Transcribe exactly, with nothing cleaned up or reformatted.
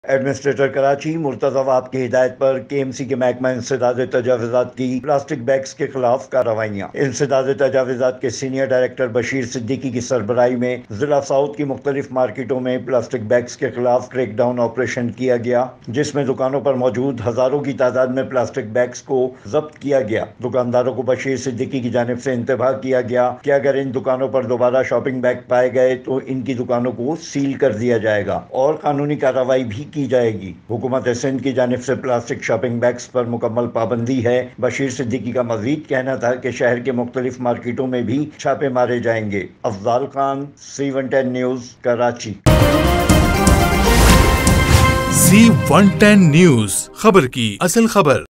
Administrator Karachi Murtaza अवाब की हिदायत पर के एम सी के महकमा इंसदाद तजावुज़ात की प्लास्टिक बैग्स के खिलाफ कार्रवाइयाँ। इंसदाद तजावुज़ात के सीनियर डायरेक्टर बशीर सिद्दीकी की सरबराही में जिला साउथ की मुख्तलिफ मार्केटों में प्लास्टिक बैग्स के खिलाफ क्रैकडाउन ऑपरेशन किया गया, जिसमें दुकानों पर मौजूद हजारों की तादाद में प्लास्टिक बैग्स को जब्त किया गया। दुकानदारों को बशीर सिद्दीकी की जानिब से इंतबाह किया गया कि अगर इन दुकानों पर दोबारा शॉपिंग बैग पाए गए तो इनकी दुकानों को सील कर दिया जाएगा और कानूनी कार्रवाई भी की जाएगी। हुकूमत सिंध की जानिब से प्लास्टिक शॉपिंग बैग्स पर मुकम्मल पाबंदी है। बशीर सिद्दीकी का मजीद कहना था कि शहर के मुख्तलिफ मार्केटों में भी छापे मारे जाएंगे। Afzal Khan, C one ten News, Karachi. C one ten News, खबर की असल खबर।